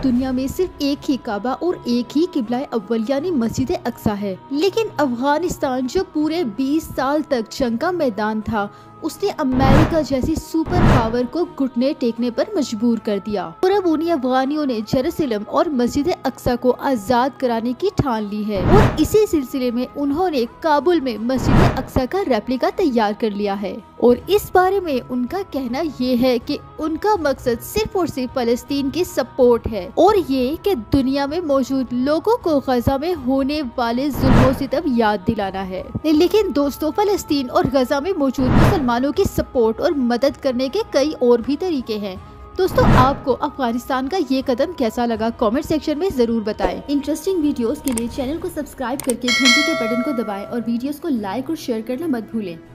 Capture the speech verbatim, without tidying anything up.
दुनिया में सिर्फ एक ही काबा और एक ही किबला अव्वल यानी मस्जिद अक्सा है, लेकिन अफगानिस्तान जो पूरे बीस साल तक जंग का मैदान था, उसने अमेरिका जैसी सुपर पावर को घुटने टेकने पर मजबूर कर दिया और अब उन्हीं अफगानियों ने जेरूसलम और मस्जिद अक्सा को आजाद कराने की ठान ली है और इसी सिलसिले में उन्होंने काबुल में मस्जिद अक्सा का रेप्लिका तैयार कर लिया है। और इस बारे में उनका कहना ये है कि उनका मकसद सिर्फ और सिर्फ फलस्तीन की सपोर्ट है और ये कि दुनिया में मौजूद लोगों को गजा में होने वाले जुल्मों से तब याद दिलाना है। लेकिन दोस्तों, फलस्तीन और गजा में मौजूद मुसलमानों की सपोर्ट और मदद करने के कई और भी तरीके हैं। दोस्तों, आपको अफगानिस्तान का ये कदम कैसा लगा कमेंट सेक्शन में जरूर बताएं। इंटरेस्टिंग वीडियोस के लिए चैनल को सब्सक्राइब करके घंटी के बटन को दबाएं और वीडियोस को लाइक और शेयर करना मत भूलें।